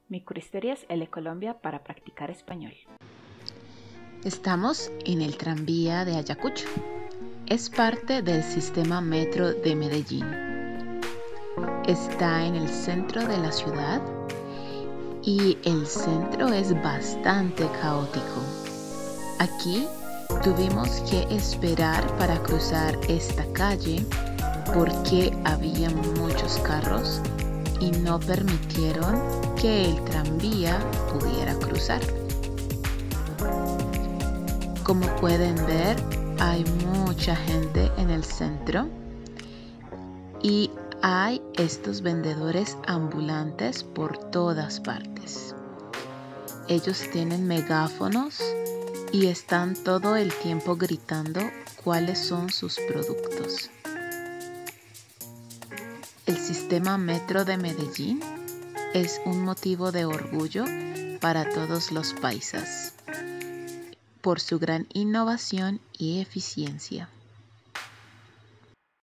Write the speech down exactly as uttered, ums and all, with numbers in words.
Microhistorias L Colombia para practicar español. Estamos en el tranvía de Ayacucho. Es parte del sistema metro de Medellín. Está en el centro de la ciudad y el centro es bastante caótico. Aquí tuvimos que esperar para cruzar esta calle porque había muchos carros y no permitieron que el tranvía pudiera cruzar. Como pueden ver, hay mucha gente en el centro y hay estos vendedores ambulantes por todas partes. Ellos tienen megáfonos y están todo el tiempo gritando cuáles son sus productos. El sistema metro de Medellín es un motivo de orgullo para todos los paisas por su gran innovación y eficiencia.